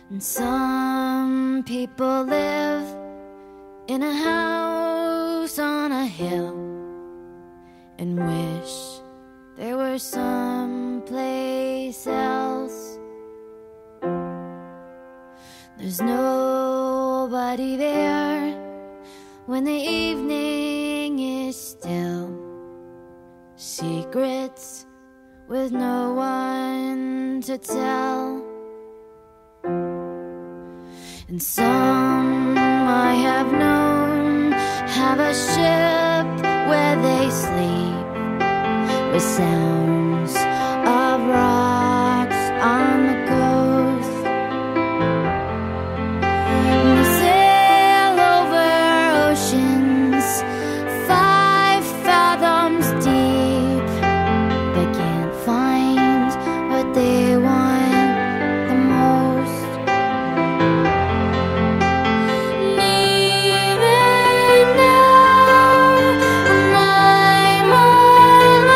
And some people live in a house on a hill and wish there were someplace else. There's nobody there when the evening is still. Secrets with no one to tell. And some I have known have a ship where they sleep, with sounds of rocks on the coast. And they sail over oceans 5 fathoms deep. They can't find what they want the most. And even now, when I'm alone,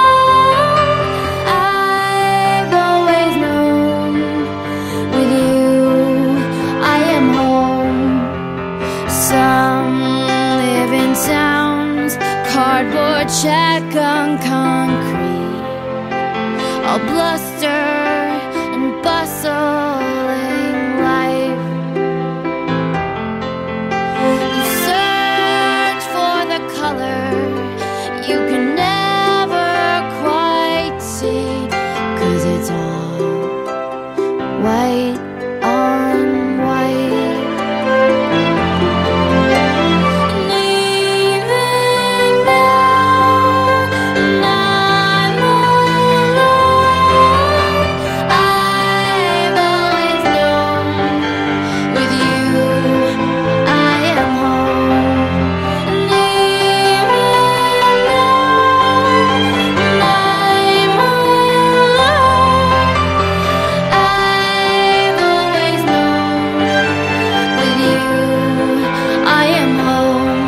I've always known with you I am home. Some live in towns, cardboard shack on concrete, all bluster and bustling life. You search for the color you can never quite see, 'cause it's all white on white. And even now, when I'm alone, I've always known with you I am home. And even now, when I'm alone, I've always known with you I am home.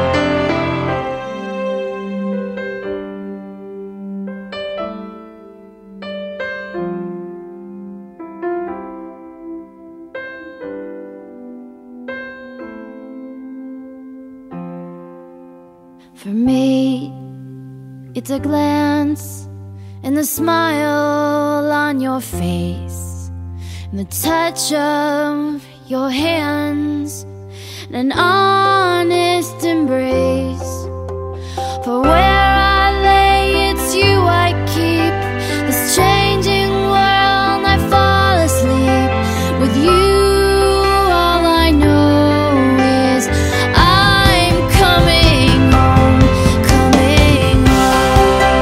For me, it's a glance and the smile on your face, and the touch of your hands, and an honest embrace. For where I lay, it's you I keep. This changing world, I fall asleep with you. All I know is I'm coming home, coming home.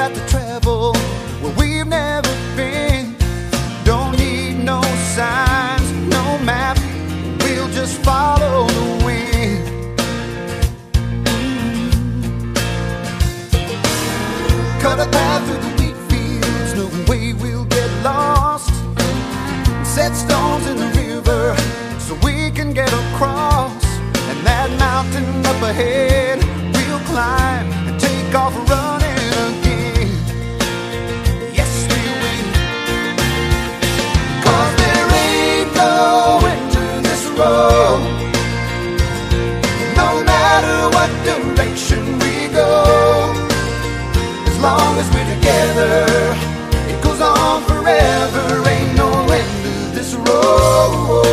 about to travel where we've never been. Don't need no signs, no map, we'll just follow the wind. Cut a path through the wheat fields, no way we'll get lost. Set stones in the river so we can get across. And that mountain up ahead we'll climb and take off running again. Yes, we will. 'Cause there ain't no end to this road. No matter what direction we go, as long as we're together, it goes on forever. Ain't no end to this road.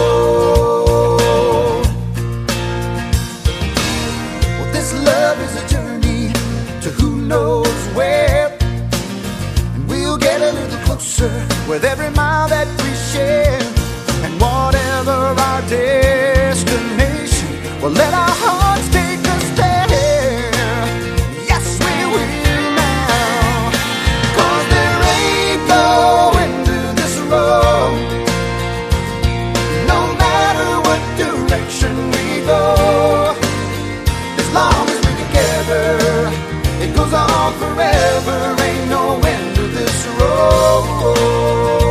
Well, this love is a journey to who knows where, and we'll get a little closer with every mile that we share. And whatever our destination, we'll let our hearts take us there. Yes, we will now. 'Cause there ain't no end to this road. No matter what direction we go, as long as we're together, it goes on forever. Ain't no end to this road.